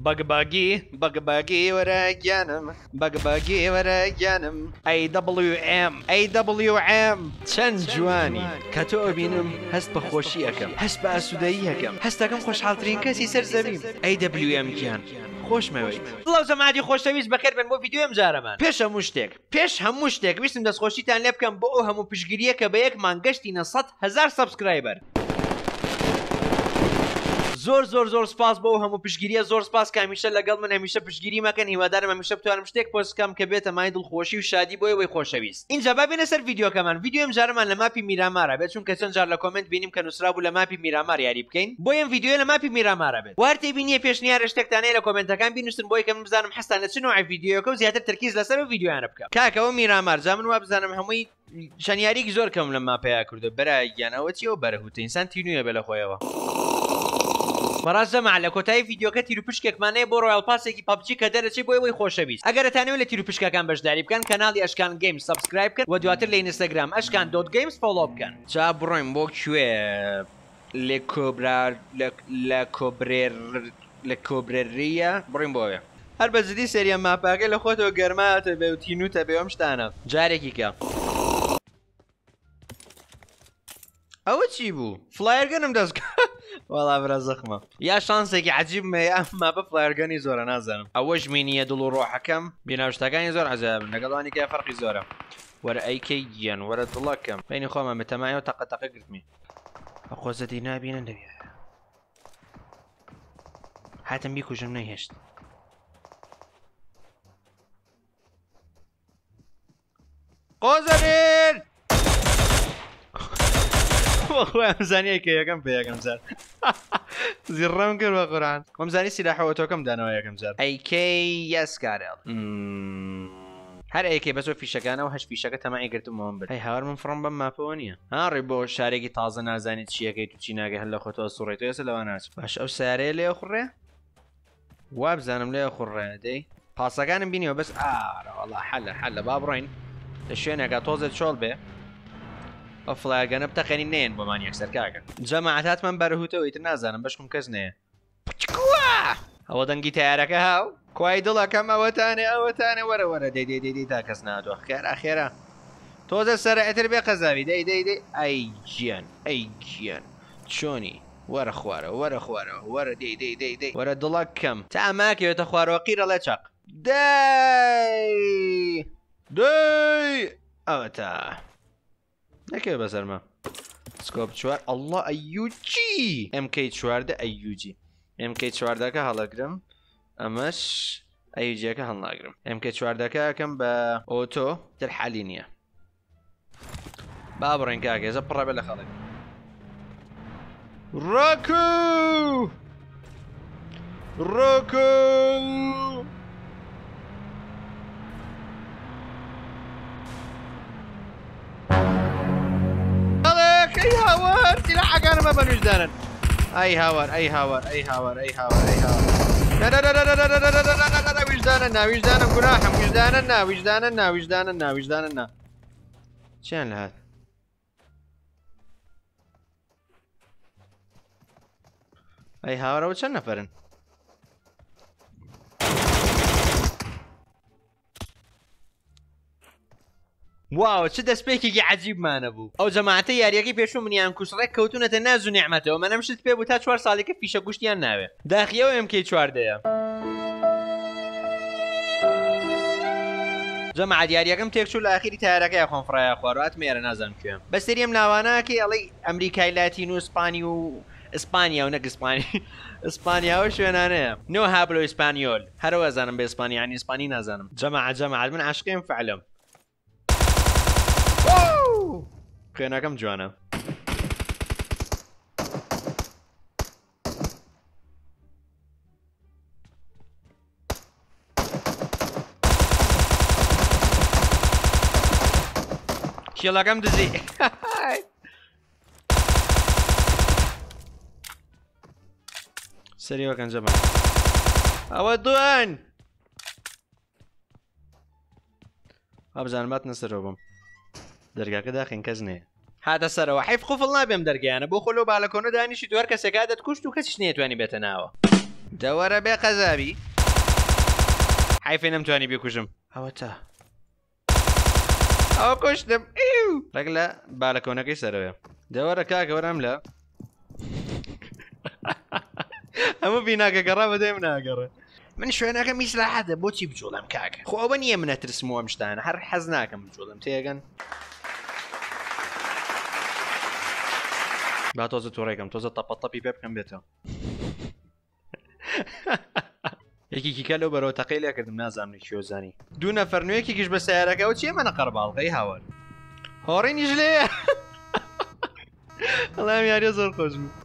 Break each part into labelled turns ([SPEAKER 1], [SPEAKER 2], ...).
[SPEAKER 1] بقباقي ورا جانم بقباقي ورا جانم AWM چەند جوانی کە تۆ بینم هەست بە خۆشی ئەەکەم هەست بە ئاسوودەیی هەکەم هەستەکەم خۆشحاڵترین کەسی سەر زەویم AWM گیان خۆشمەوەیت بڵاو زەمادی خۆشەویست بەخێر بن بۆ ڤیدیۆ ئەم جارەمان پێش هەموو شتێک ویستم دەستخۆشیتان لێ بکەم بۆ ئەو هەموو پشگیریە کە بە یەکمان گەشتینە 100,000 سەبسکرایبەر زۆر سپاس بۆ هەموو پشگیریە زۆر سپاس کە هەمیشە لەگەڵ من هەمیشە پشگیری مەکەن هیوادارم هەمیشە بتوانم شتێک پۆست بکەم کە بێتە مای دڵخۆشی و شادی بۆ ئێوەی خۆشەویست اینجا با بێنە سەر ڤیدیۆکەمان ڤیدیۆ ئەم جارەمان لە ماپی میرامارە بێت چونکە چەند جار لە کۆمنت بینیم کە نووسرابوو لە ماپی میرامار یاری بکەین بۆ ئەم ڤیدیۆ لە ماپی میرامارە بێت وارتێ بینیە پێشنیارە شتێکتانەیە لە کۆمنتەکان بینووسن بۆی کە من بزانم حەستان لە چ نوعی ڤیدیۆکە و زیاتر تەرکیز لەسەر و ڤیدیۆیانە بکەم کاکەوە میرامار جا من وا بزانم هەمووی شەنیاریکی زۆر کەم لە ماپەیە کردو بەرای گیانەوە چیەوە بەرەهوتە ئینسان تینویە بێ لە خۆیەوە بەڕاست جەماع لە کۆتایی ڤیدیۆکە تیرروپشکێکمانەیە بۆ ڕۆیاڵ پاسێکی پابجی کە دەرەچی بۆ ئەوەی خۆشەویست ئەگەر دەتانەوێت لە تیرروپشکەکان بەشداری بکەن کەناڵی ئەشکان گەیمز سەبسکرایب بکەن و دواتر لە ئینستاگرام ئەشکان.games فۆلۆ بکەن جا بڕۆین بۆ کوێ لە کۆبرێریە بڕین بۆوێ هەر بە زدی سەریە ماپاکە لە خۆتەوە گەرماتە بێ و تینوتە بێ ئەم شتانە جارێکی کە ئەوە چی بوو؟ فلایەرگەنم دەست وەڵا برا زەخمە یا شانسێکی عەجیبمە یا ماپە فلایەرگەنی زۆرە نازانم ئەوەش مینیە دڵ و ڕۆحەکەم بیناوشتەکانی زۆر عەجایبن لەگەڵوانی کە فەرقی زۆرە وەرە ئەیکەی گیان وەرە دڵەکەم بینی خۆمە بەتەمایەوە تەقەتەقە گرتمی ئەخۆزەتی نابینن دەوێ هاتم بیکوژم نەیهێشت قۆزەبێن خۆیان زانیە کە یەکەم پێ یەکەم جار زیڕەم کرد بە قورئان خۆم زانی سیلاحەوە تۆکەم دانەوە یەکەم جار ئەیکەی یەسکارێڵ هەر ئەیکەی بەسۆ فیشەکانەوە هەش فیشەکە تەمای گرتمەوە بێت هەی هاوار من فڕم بەم ماپەوە نییە هاڕێ بۆ شارێکی تازە نازانیت چیەکەی تو چی ناگە هەر لە خۆتەوە سوڕێتەوە ێستا لەوە ناچ باش ئەو سیارەیە لێە خوڕێ وا بزانم لێە خوڕێ دەی پاسەکانم بینیەوە بەس ئارە وەڵا حەلە با بڕۆین لە شوێنێکە تۆزێت چۆڵ بێ ئەو فڵایەرگەنە بتەقێنی نێن بۆمان یەکسەر کاکە جەماعەتمان بەرەهوتەوە ئیتر نازانم بەشکم کەس نەیە ئەوە دەنگی تیارەکە هاو کوای دڵەکەم ئەوەتانێ وەرە دەی تا کەس نادوە خێرا تۆزە سەرعتر بێ قەزاوی دەی ئەی گیان چۆنی وەرە خوارەوە وەرە دەی وەرە دڵەکەم تا ئەماکەوێتە خوارەوە قیرەڵێ چەق دەی ئەوە تا نەکەوێ بەسەرمە سکۆپ چوار ئەڵڵا ئەیوجی MK4 ئەیوجی MK4دەکە هەڵەگرم ئەمەش ئەیوجیەکە هەڵناگرم MK4دەکە ئەەکەم بە ئۆتۆ تر حالی نییە با بڕێن کاکێزە پڕە بێ لە خەڵک ڕۆکو ئەی هاوار سیلاحەکانمە بە نوێژدانن ئەی هاوار ویژدانم گوناحم ویژدانن نا چیان لە هات ئەی هاوارەوە چەند نەفەرن واو چه دەستپێکێکی عەجیبمانە بوو ئەو جەماعەتە یاریەکەی پێشوو منیان کوشڕێک کەوتونەتە ناز و نیعمەتەوە مەنەم شت پێ بوو تا 4 ساڵێکە فیشە گوشتیان ناوێ داخیەوە MK4دەیە جەماعەت یاریەکەم تێکچوو لە ئاخیری تایارەکەی خۆم فڕایە خوارەوات مێرە نازانم کوێم بەستەری ئەم ناوانەکەی ئەڵێی ئەمریکای لاتین و ئیسپانی و ئیسپانیا و نەک ئیسپانیاوە شوێنانەیە نۆ هابلۆ ئیسپانیۆل هەرەوە زانم بە ئیسپانیانی ئیسپانی نازانم جەماعەت من عاشقیم فعلم خوێنەکەم جوانە کێڵەکەم دزی سەریوەکەن جەماعەت ئەوە دوان ئابزانم باتنە سەرەوە بم دەرگاکە داخین کەس نێ هاتە سەرەوە حیف خوفڵ نابێم دەرگیانە بۆ خۆلۆ بالەکۆنە دانیشی دووار کەسێکا دەتکوشت و کەسیش نێتوانی بێتە ناوە دەوەرە بێ قەزابی حیفێ نەمتوانی بێکوژم ئەوە تا ئەوە کوشتم ڕێک لە بالەکۆنەکەی سەرەوێ دەوەرە کاکە وەرەم لە ئەمە بیناکە گەڕا بەدەی من ناگەڕێ من شوێنەکە میسلاحەتە بۆچی بجوڵم کاکە خۆ ئەوە نییە منە ترسمەوە ئەم شتانە هەر حەز ناکەم بجوڵم تێگەن با تۆزە تووڕێکم تۆزە تەپەتەپی پێ بکەم بێتەوە یەکێکی کە لەو بەرەوە تەقەی لێ کردم نازانم کێوەزانی دوو نەفەر نوێیەکیش بە سیارەکەەوە چیە منە قەرباڵغەی هاوار هۆڕینیش لێ ئەڵام یاریە زۆر خۆش بوو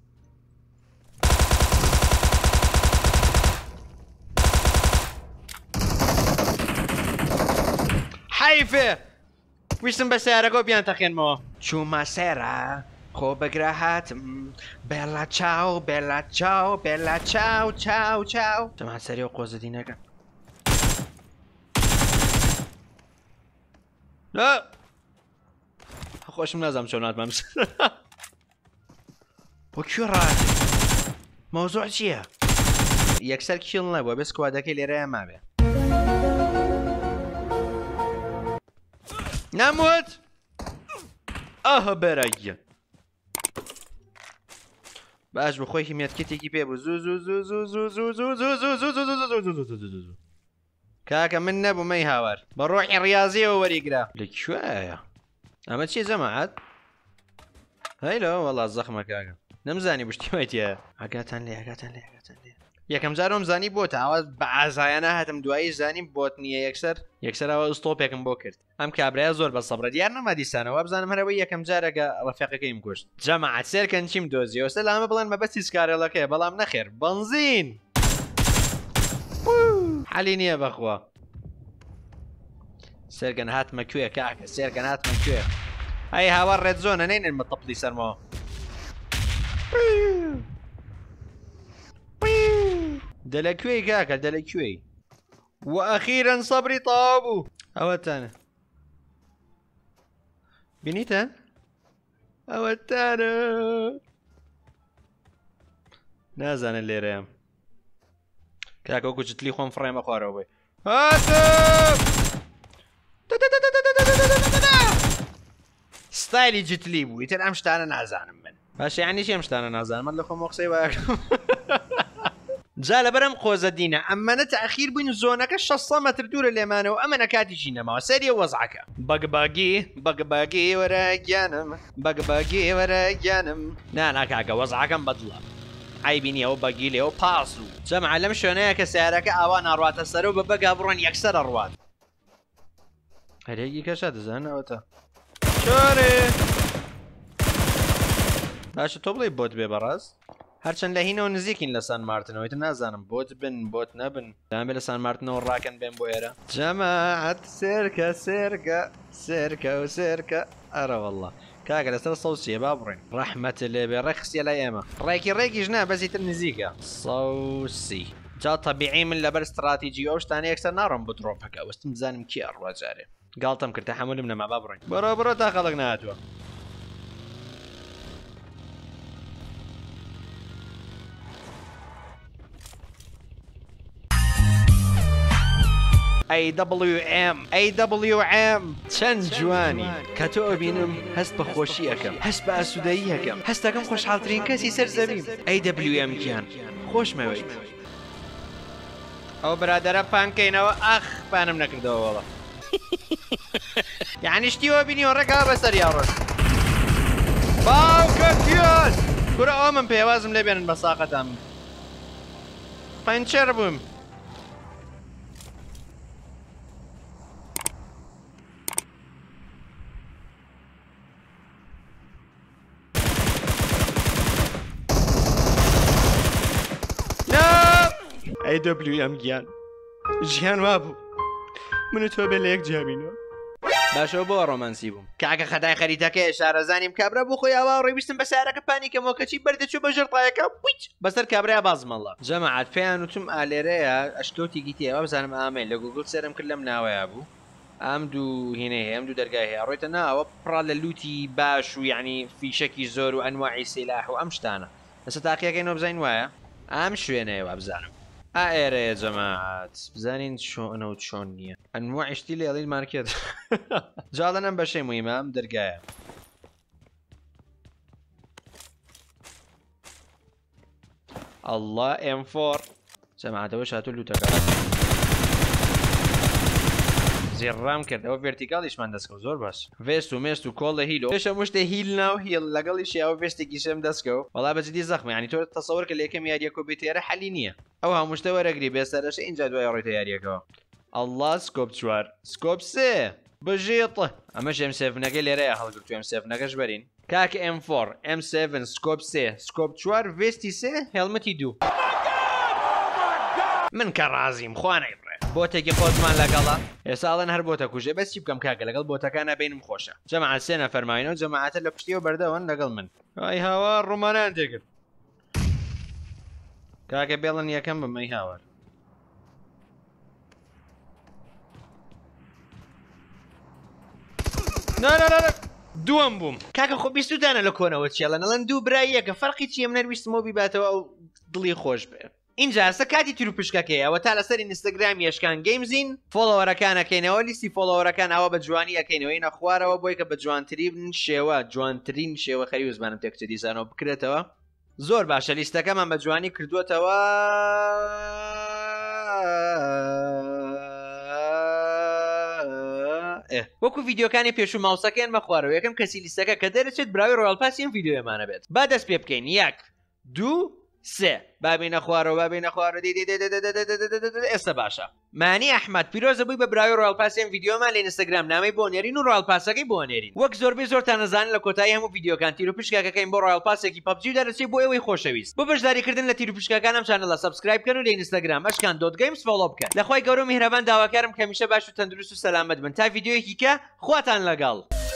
[SPEAKER 1] حیفێ ویستم بە سیارەکە بیان تەخێنمەوە چوومە سێرە خۆ بەگرە هاتم بێڵا چاو بێڵا چاو بێڵا چاو چاو چاو تەمان سەری و قۆزەدینەکە خۆشم نازانم چۆن ناتمەم بۆ کوێ ڕات مەوزوع چییە؟ یەکسەر کیڵ نەبووە بێ سکوادەکەی لێرەیە مابێ ناموت ئەهە بەرەگیە باش بخۆی هیمەتکێتێکی پێ بوو زوو زوو زوو زوو زوو زوو زوو زوو زوو زوو زوو زوو کاکە من نەبوومەی هاوار بە ڕۆحی ڕاضیەوە وەریگرا لەکوێیە ئەمە چی جەماعەت هەیلۆ وەڵا زەخمە کاکە نەمزانی بشتیوایتیە ئاگاتان لێ ئاگاتان لێ ئاگاتان لێ یەکەم جارۆم زانی بۆتە ئەوە بە ئازایانە هاتم دوایی زانیم بۆت نییە یەکسەر ئەوە ئستۆپێکم بۆ کرد ئەم کابرایە زۆر بە سەبرە دیار نەما دیسانەوە بزانم هەرەوەی یەکەم جارەگە ڕەفیقەکەیم کوشت جەماعەت سێرکەن چیم دۆزیەوە سەلامە بڵێن مەبەستی سکارێڵەکەیە بەڵام نەخێر بەنزین حەلی نییە بەخوا سێرگەن هاتمە کوێ کاکە سێرگەن هاتمە کوێ ئەی هاوار ڕێت زۆنە نەینێن بە تەپڵی سەرمەوە دەلەکوێی کاکە دەلەکوێی وەئەخیرەن سەبری تەواو بوو ئەوەتانە بینیتە ئەوەتانە نازانن لێرەیەم کاکە وەکو جتلی خۆم فڕێمە خوارەوە بێ هاتم ستایلی جتلی بوو ئیتر ئەم شتانە نازانم من باشە یعنی ئەم شتانە نازانم من لە خۆم قسەی وایەکەم جا لەبەرم قۆزەدینە ئەمەنە تەخیر بووین زۆنەکە 600 مەتر دوورە لێمانەوە ئەمەنە کاتیشی نەماوە سەریە وەزعەکە بەگباگی وەرە گیانم بەگباگی وەرە گیانم ناناکاکە وەزعەکەم بەدڵە عیبی نییە ئەو بەگی لێەوە پاس و جەمع لەم شوێنەیە کە سیارەکە ئاوا ناڕواتە سەرەوە بە بەگا بڕۆن یەکسەرە ڕوات هەرێکی کەشە دەزانەوەتە چۆرێ باشە تۆ بڵێ بۆت بێ بەڕاست هەرچەند لە هینەوە نزیکین لە سان مارتنەوەیتر نازانم بۆت بن بۆت نەبن دامێ لە سان مارتنەوە ڕاکەن بێن بۆ ئێرە جەماعەت سێرکە سێرکە سێرکە و سێرکە ئەرە وەڵڵا کاکە لەسەر سەوسیە با بڕێن ڕەحمەتە لێبێ ڕێ خستیە لای ئێمە ڕێکیش نا بەزیتر نزیکە سەوسی جا تەبیعی من لەبەر استراتیجی ئەو شتانە یەکسەر ناڕۆم بۆ درۆپەکە وەستم بزانم کێ ئەڕوا جارێ گاڵتەم کرد تەحەمولم نەما با بڕێن بەڕۆ تا خەڵک نهاتووە AWM چەند جوانی کە تۆ ئەبینم هەست بە خۆشی ئەەکەم هەست بە ئاسوودەیی ئەەکەم هەستەکەم خۆشحاڵترین کەسی سەر زەویم AWM گیان خۆشمەوەیت ئەو برادەرە پانکەینەوە ئاخ پانم نەکردەوە وەڵە یعنی شتیوە بینیەوە ڕێکا بەسەر یاڕۆژ باوکە گیان کورە ئەوە من پێوازم لێ بێنن بە ساقەتام پەنچەر بووم AWM گیان ژیان وابوو من و تۆ بێ لە یەک جیابینەوە باشەوە بۆ ڕۆمانسی بووم کاکە خەدای خەریتەکەی شارەزانیم کابرا بۆ خۆی ئاوا ڕێویستم بە سارەکە پانیکەمەوە کەچی بەردەچوو بە ژێرتایەکە پویچ بەسەر کابرای بازمەڵە جەماعەت پێیان وتم ئالێرەیە ئەشکەوتی گیتیەوە بزانم ئامێ لە گوگڵ سێرم کرد لەم ناوەیە بوو ئەم دوو هینەیە ئەم دوو دەرگای هەیە ڕۆیتە ناوە پڕا لە لوتی باش و یعنی فیشەکی زۆر و ئەنواعی سیلاح و ئەم شتانە لەسەر تاقیەکەینەوە بزین وایە ئەم شوێنەیەوە بزانم ئێرەیە جەماعەت بزانین چۆنە و چۆن نییە ئەنوع شتی لێڵین مارکێت جاڵە نەم بەشەی موهیمە ئەم دەرگایە الله M4 جەماعەتەوە شاتو لوتەکە زێڕام کرد ئەوە ڤێرتیکاڵیشمان دەستکەوت زۆر باش ڤێست و مێست و کۆڵە هیلۆ پێشە مشتێ هیل ناو هیل لەگەڵیشی ئەوە ڤێستێکی شەم دەستکەوت وەڵا بەجددی زەخمە ینی تۆ تەسەوەر کە لە یەکەم یاریەکە بێتێرە حەلی نییە ئەو هەموو شتە وەرەگری بێسەرەشە اینجا دوای ڕێتە یاریەکەەوە ئەڵڵا سکۆپ چوار سکۆپ سێ بژێڵە ئەمەش M7نەکەی لێرەیە هەڵگرتو M7نەکەش بەرین کاکە M4 M7 سکۆپ سێ سکۆپ چوار ڤێستی سێ هێڵمەتی دوو من کە ڕازیم خوانەی بۆتێکی خۆتمان لەگەڵە ئێساڵەن هەر بۆتە کوژێ بەسی بکەم کاکە لەگەڵ بۆتەکانە بینم خۆشە جەماعەت سێ نەفەرماینەوە جەماعەتە لە پشتیەوە بەردەوەن لەگەڵ من ئای هاوار ڕوومانیان تێکرد کاکە بێڵن یەکەم بمەی هاوار دووەم بووم کاکە خۆ بیستودانە لە کۆنەوە چێڵە نەڵەن دوو برای یەکە فەرقی چی ئەم نەرویستمەوە بیباتەوە ئەو دڵی خۆش بێ اینجا کاتی تیر و پشکەکەیەوە تا لەسەر ئینستاگرام یشکان گەیمزین فۆلۆوەرەکانەکەینەوە لیستی فۆلۆوەرەکان ئەوە بە جوانی ئەەکەینەوەی نەخوارەوە بۆی کە بە جوانترین شێوە جوانترین شێوە خەری زمانم تێکچە دیزانەوە بکرێتەوە زۆر باشە لیستەکەمان بە جوانی کردووەتەوە وەکو ڤیددیوکانی پێش و ماوسەکەیان مەخوارەوە یەکەم کەسی لیستەکە کە دەرەچێت براوی ڕۆیڵ پاسیان ڤیددیۆمانە بێت با دەست پێ بکەین یەک دوو سێ بابینە خوارەوە بابینە خوارە ئێستا باشە مانی ئەحمەد پیرۆزە بووی بە براوی ڕۆیڵ پاسیان ڤیددیۆمان لە ئینستاگرام نامەی بۆ نێرین و ڕۆیڵ پاسەکەی بۆ نێرین وەک زۆربەی زۆرتان نەزانن لە کۆتایی هەموو ڤیددیۆکان تیر و پشکەکەین بۆ ڕۆیڵ پاسێکی پەبجی دەرەچێت بۆ ئێوەی خۆشەویست بۆ بەشداریکردن لە تیر و پشکەکان ئەم چانەڵە سەبسکرایب بکەن و لە ئینستاگرام ئەشکان .games فۆلۆ بکەن لەخوای گەورە و میهرەبان داواکارم کە هەمیشە باش و تەندروست و سەلامەت بن تا ڤیددیۆیەکی کە خواتان لەگەڵ